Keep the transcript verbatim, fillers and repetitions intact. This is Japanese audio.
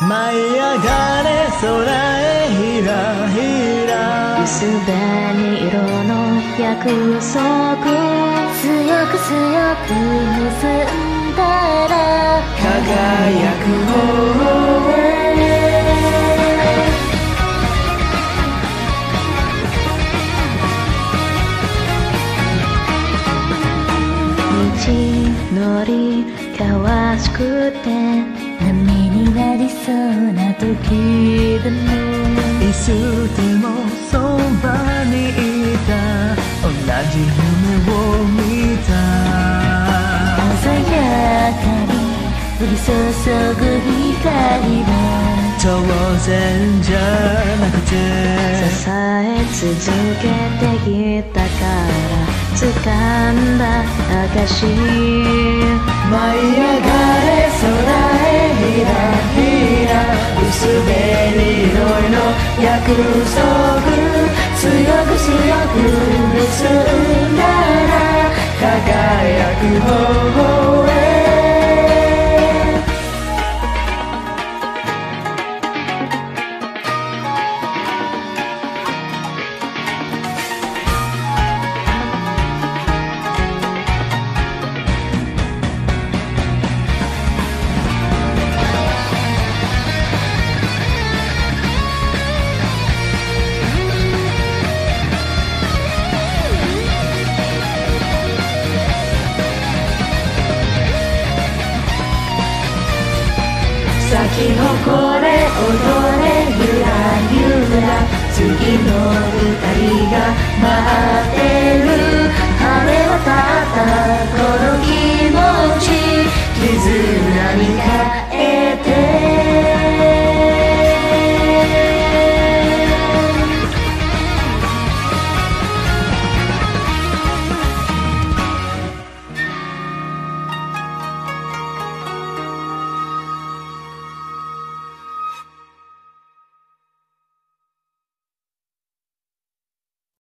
舞い上がれ空へひらひら薄紅色の約束強く強く結んだら輝く方へ道のり険しくて波になりそうな時でもいつでもそばにいた同じ夢を見た鮮やかに降り注ぐ光は当然じゃなくて支え続けてきたから掴んだ証舞い上がれ空へひらひら薄紅色の約束強く強く結んだら輝く方へ咲き誇れ踊れゆらゆら次の二人が待ってる